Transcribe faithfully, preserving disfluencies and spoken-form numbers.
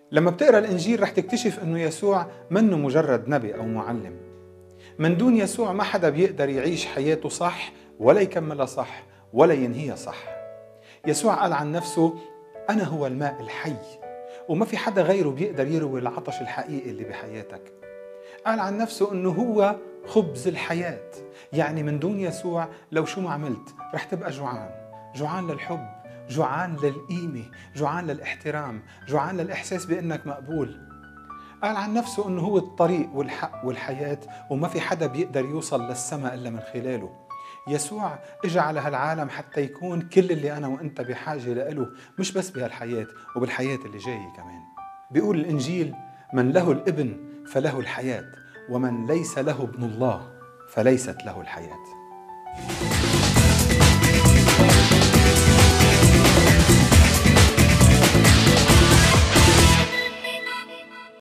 لما بتقرأ الإنجيل رح تكتشف أنه يسوع منه مجرد نبي أو معلم. من دون يسوع ما حدا بيقدر يعيش حياته صح ولا يكملها صح ولا ينهيها صح. يسوع قال عن نفسه: أنا هو الماء الحي، وما في حدا غيره بيقدر يروي العطش الحقيقي اللي بحياتك. قال عن نفسه أنه هو خبز الحياة، يعني من دون يسوع لو شو ما عملت رح تبقى جوعان، جوعان للحب، جوعان للقيمة، جوعان للاحترام، جوعان للإحساس بأنك مقبول. قال عن نفسه أنه هو الطريق والحق والحياة، وما في حدا بيقدر يوصل للسماء إلا من خلاله. يسوع اجى على هالعالم حتى يكون كل اللي أنا وإنت بحاجة له، مش بس بهالحياة وبالحياة اللي جاية كمان. بيقول الإنجيل: من له الابن فله الحياة، ومن ليس له ابن الله فليست له الحياة.